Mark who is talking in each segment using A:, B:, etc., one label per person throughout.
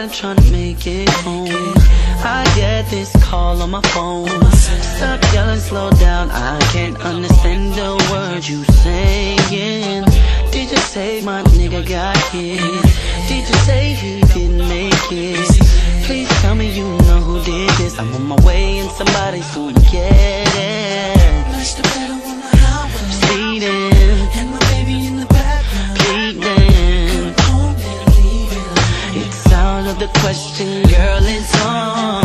A: I'm trying to make it home. I get this call on my phone. Stop yelling, slow down, I can't understand the words you saying. Did you say my nigga got hit? Did you say he didn't make it? Please tell me you know who did this. I'm on my way and somebody's gonna get it.
B: Pushed the pedal on the highway,
A: speeding,
B: and my baby in the background,
A: pleading.
B: come home and leave it.
A: It's out of the question, girl, it's on.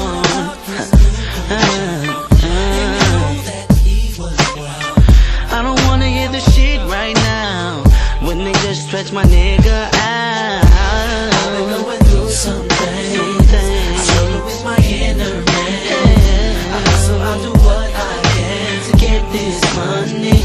A: I don't wanna hear the shit right now when they just stretch my nigga out.
B: I've been going through some things. I struggle with my inner man. So I'll do what I can to get this money.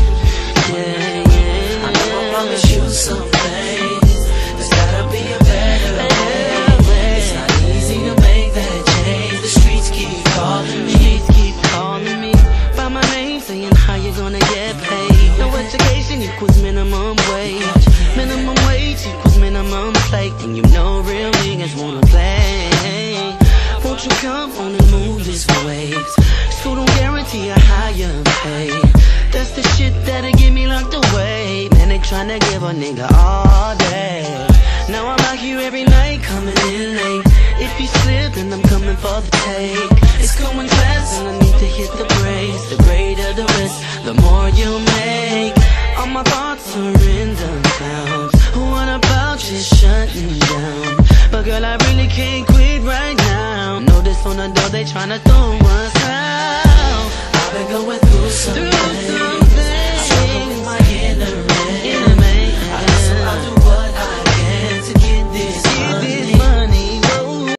B: I know I promise you something. There's gotta be a better way. It's not easy to make that change. The streets keep calling me,
A: by my name, saying how you gonna get paid. No education equals minimum wage. Minimum wage equals minimum play. And you know real niggas wanna play. Won't you come on and move this waves? School don't guarantee a higher pay. That's the shit that'll get me locked away. Man, they tryna give a nigga all day. Now I'm out here every night, coming in late. If you slip, then I'm coming for the take. It's going fast and I need to hit the brakes. The greater the risk, the more you make. All my thoughts are in the clouds. What about just shutting down? But girl, I really can't quit right now. Notice on the door they tryna throw us out.
B: I've been going through some